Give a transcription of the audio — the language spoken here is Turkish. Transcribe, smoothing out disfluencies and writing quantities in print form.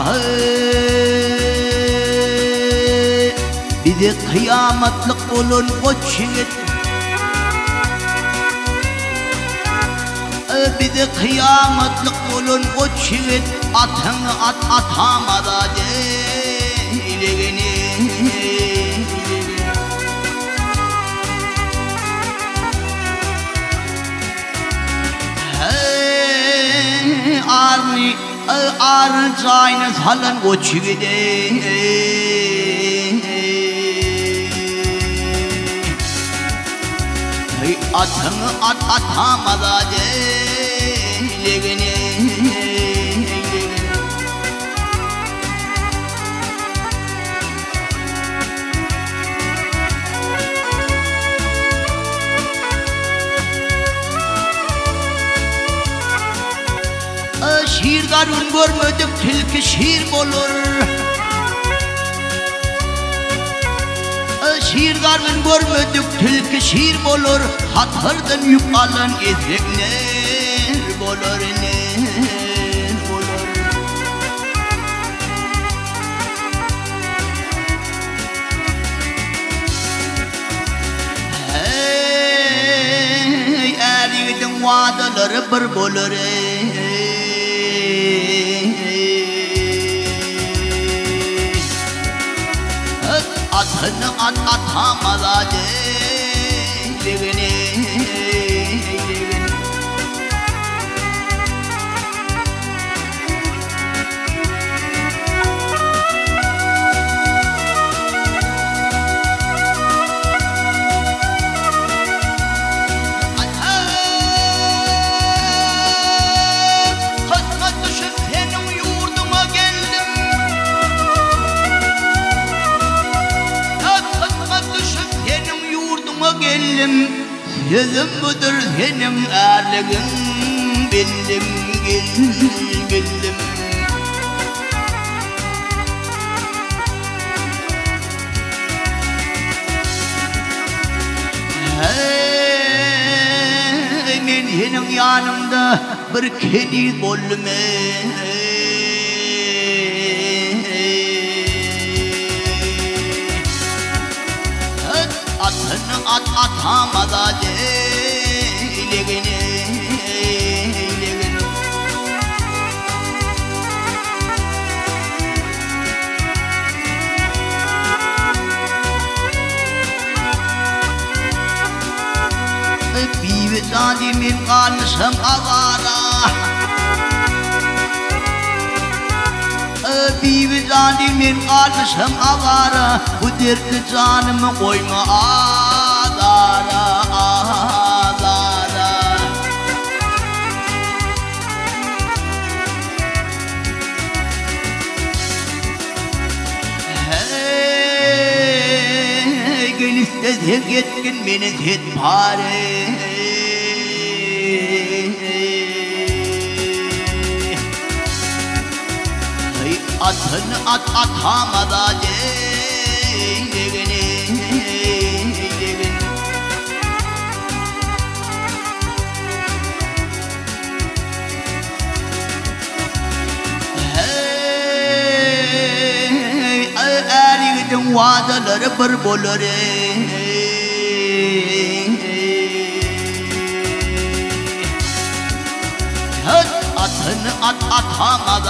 Bir de kıyametlik olun koç yiğit. Bir de kıyametlik olun koç yiğit. Atını atamada değiligini. Arın çayını salın koç yiğidi. Atını atamada değiligini. Şiir garun görmedik tilki şiir olur. Şiir garun görmedik tilki şiir olur. Hatırdan yük alan ezek ner olur, ner olur. Hey eriyedin vadaları bir bulur. Atını atamada değiligini. Kısmet düşüp senin yurduna geldim. Geldim, sözüm budur senin erligin. Bildim, bildim. Hey, men senin yanımda bir kedi boldum. Atını atamada değiligini. Bir zalimin kalmışım avara. Bir zalimin kalmışım avara. Bu dertli canımı koyma ağlara, ağlara. Hey gel istesek yetkin beni tet pare. Atını atamada değiligini. Hey eriyedin vadaları bir bulur. Atını atamada